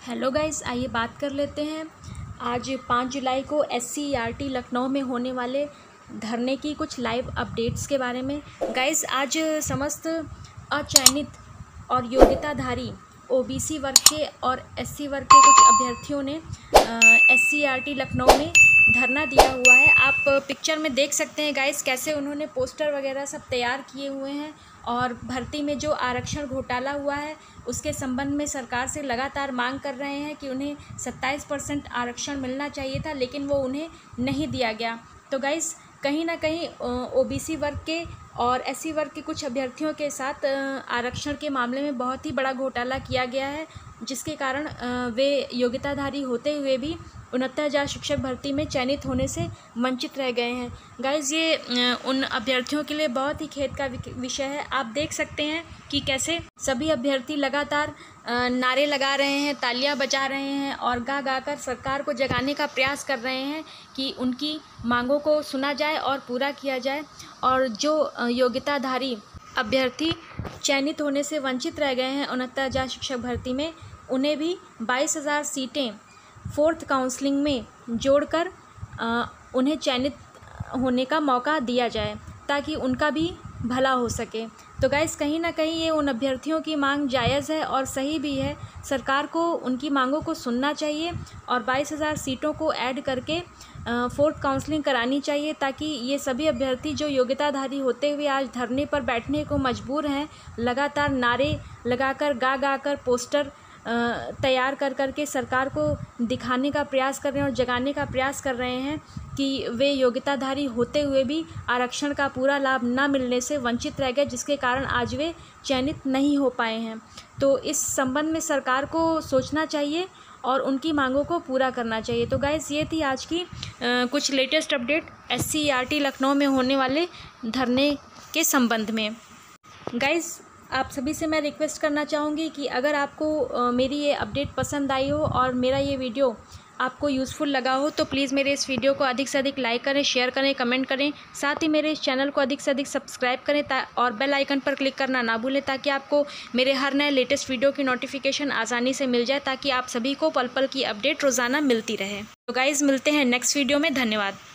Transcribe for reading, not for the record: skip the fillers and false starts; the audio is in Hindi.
हेलो गाइस, आइए बात कर लेते हैं आज 5 जुलाई को SCERT लखनऊ में होने वाले धरने की कुछ लाइव अपडेट्स के बारे में। गाइस, आज समस्त अचयनित और योग्यताधारी OBC वर्ग के और SC वर्ग के कुछ अभ्यर्थियों ने SCERT लखनऊ में धरना दिया हुआ है। आप पिक्चर में देख सकते हैं गाइस कैसे उन्होंने पोस्टर वगैरह सब तैयार किए हुए हैं और भर्ती में जो आरक्षण घोटाला हुआ है उसके संबंध में सरकार से लगातार मांग कर रहे हैं कि उन्हें 27% आरक्षण मिलना चाहिए था, लेकिन वो उन्हें नहीं दिया गया। तो गाइस, कहीं ना कहीं OBC वर्ग के और SC वर्ग के कुछ अभ्यर्थियों के साथ आरक्षण के मामले में बहुत ही बड़ा घोटाला किया गया है, जिसके कारण वे योग्यताधारी होते हुए भी 69,000 शिक्षक भर्ती में चयनित होने से वंचित रह गए हैं। गाइस, ये उन अभ्यर्थियों के लिए बहुत ही खेद का विषय है। आप देख सकते हैं कि कैसे सभी अभ्यर्थी लगातार नारे लगा रहे हैं, तालियां बजा रहे हैं और गा गा कर सरकार को जगाने का प्रयास कर रहे हैं कि उनकी मांगों को सुना जाए और पूरा किया जाए। और जो योग्यताधारी अभ्यर्थी चयनित होने से वंचित रह गए हैं 69,000 शिक्षक भर्ती में, उन्हें भी 22,000 सीटें 4th काउंसलिंग में जोड़कर उन्हें चयनित होने का मौका दिया जाए ताकि उनका भी भला हो सके। तो गाइस, कहीं ना कहीं ये उन अभ्यर्थियों की मांग जायज़ है और सही भी है। सरकार को उनकी मांगों को सुनना चाहिए और 22,000 सीटों को ऐड करके 4th काउंसलिंग करानी चाहिए ताकि ये सभी अभ्यर्थी जो योग्यताधारी होते हुए आज धरने पर बैठने को मजबूर हैं, लगातार नारे लगाकर गा गा कर पोस्टर तैयार कर के सरकार को दिखाने का प्रयास कर रहे हैं और जगाने का प्रयास कर रहे हैं कि वे योग्यताधारी होते हुए भी आरक्षण का पूरा लाभ न मिलने से वंचित रह गए, जिसके कारण आज वे चयनित नहीं हो पाए हैं। तो इस संबंध में सरकार को सोचना चाहिए और उनकी मांगों को पूरा करना चाहिए। तो गाइस, ये थी आज की कुछ लेटेस्ट अपडेट SCERT लखनऊ में होने वाले धरने के संबंध में। गाइस, आप सभी से मैं रिक्वेस्ट करना चाहूँगी कि अगर आपको मेरी ये अपडेट पसंद आई हो और मेरा ये वीडियो आपको यूज़फुल लगा हो तो प्लीज़ मेरे इस वीडियो को अधिक से अधिक लाइक करें, शेयर करें, कमेंट करें। साथ ही मेरे इस चैनल को अधिक से अधिक सब्सक्राइब करें और बेल आइकन पर क्लिक करना ना भूलें ताकि आपको मेरे हर नए लेटेस्ट वीडियो की नोटिफिकेशन आसानी से मिल जाए, ताकि आप सभी को पल पल की अपडेट रोज़ाना मिलती रहे। तो गाइज़, मिलते हैं नेक्स्ट वीडियो में। धन्यवाद।